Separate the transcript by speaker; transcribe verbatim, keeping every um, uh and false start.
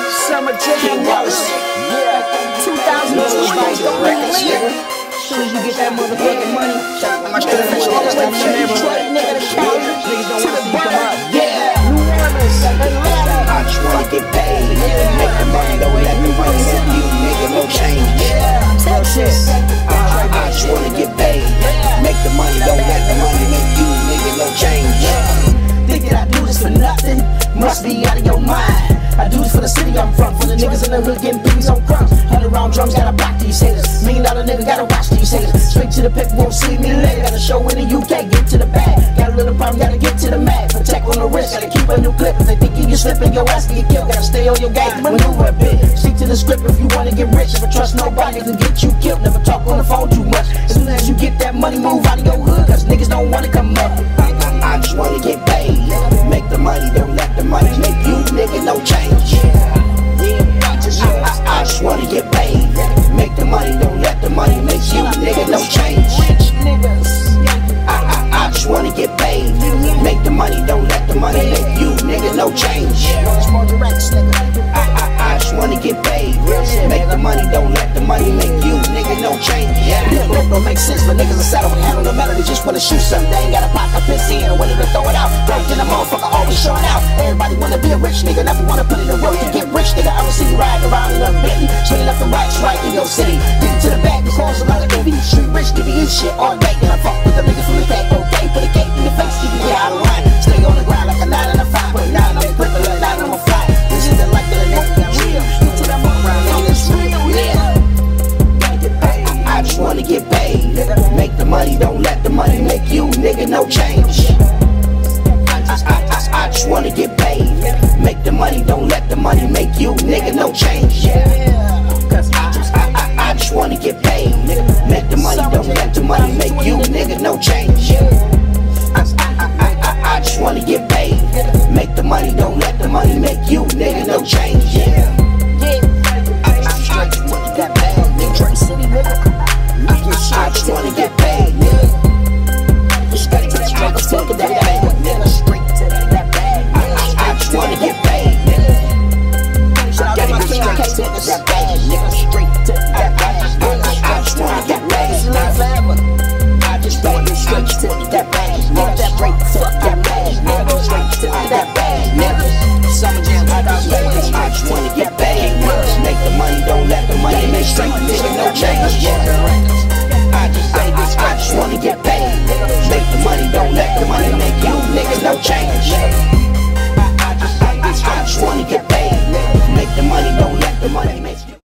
Speaker 1: Summer Jam Wallace. Yeah. two thousand twenty. Don't make it clear. As soon as you get that motherfucking money, I'm straight up all the way from the neighborhood. Nigga, the county. Niggas don't want to see you come out. Yeah. New Orleans.
Speaker 2: I just wanna get paid. Make the money, don't let the money make you, nigga, no change.
Speaker 1: Texas.
Speaker 2: I, I just wanna get paid. Make the money, don't let the money make you, nigga, no change.
Speaker 1: Think that I do this for nothing? Must be out of your mind. I do this for the city I'm from, for the niggas in the hood getting piggies on crumbs. Hundred round drums, gotta block these haters. Million dollar nigga, gotta watch these haters. Straight to the pick, won't see me later. Got a show in the U K, get to the bag. Got a little problem, gotta get to the mag. Protect on the wrist, gotta keep a new clip. If they think you can slip and your ass get killed, gotta stay on your game, maneuver a bit. Stick to the script if you wanna get rich. If I trust nobody, it can get you killed. Never talk on the phone too much. As soon as you get that money, move out of your hood, cause niggas don't wanna come up.
Speaker 2: I, I, I just wanna get paid. Make the money, don't let the money make you, nigga, no change. I, I, I just wanna get paid. Make the money, don't let the money make you, nigga, no change. I, I, I just wanna get paid. Make the money, don't let the money make you, nigga, no change. I, I, I just wanna get paid. Make the money, don't let the money make you, nigga, no change.
Speaker 1: Yeah, it don't make sense, but niggas are settle and handle the matter. They just wanna shoot something. They ain't got a pot to piss in or ready to throw it out. Broke in the motherfucker, always showing out. Everybody wanna be a rich nigga, never wanna put in the work to get rich, nigga. I don't see you riding around in a Bentley, swinging up the racks right in your city. Get to the back, because a lot of envy. Street rich, give me eat shit all day, and I fuck with the niggas from the back. Okay, put a cake in your face, keep me out of line. Stay on the ground like a nine and a five, put a nine on the grip, a nine on my fly. This is the life that a nigga got real. Get to that mother round, nigga, it's real, yeah. Gotta get paid.
Speaker 2: I just wanna get paid. Make the money, don't let the money make you, nigga, no change. I, I, I, I just wanna get paid. Make the money, don't let the money make you, nigga, no change. Cause I, I, I, I just wanna get paid. Make the money, don't let the money make you, nigga, no change. I, I, I, I, I just wanna get paid. Make the money, don't let the money make you, nigga, no change. I, I, I just wanna get paid.
Speaker 1: Detroit City, nigga.
Speaker 2: I just wanna get paid.